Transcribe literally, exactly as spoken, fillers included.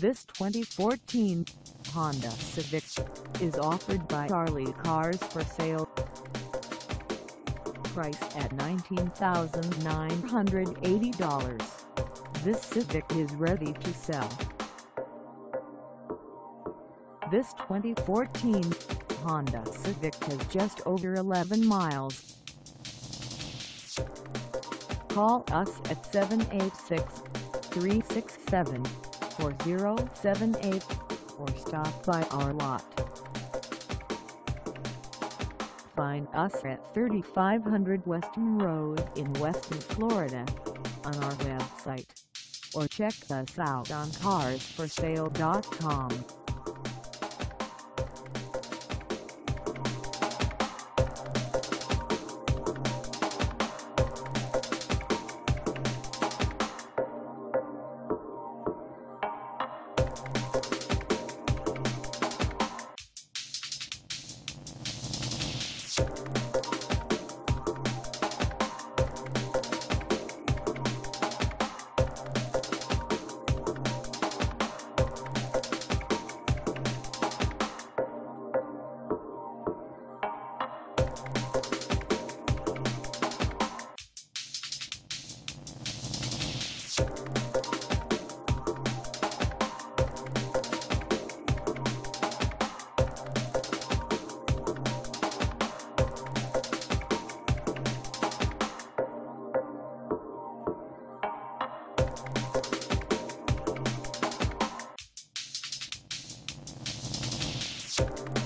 This twenty fourteen Honda Civic is offered by Charlie Cars for Sale. Priced at nineteen thousand nine hundred eighty dollars, this Civic is ready to sell. This twenty fourteen Honda Civic has just over eleven miles. Call us at seven eight six, three six seven, four zero seven eight or stop by our lot. Find us at thirty-five hundred Weston Road in Weston, Florida on our website, or check us out on cars for sale dot com. You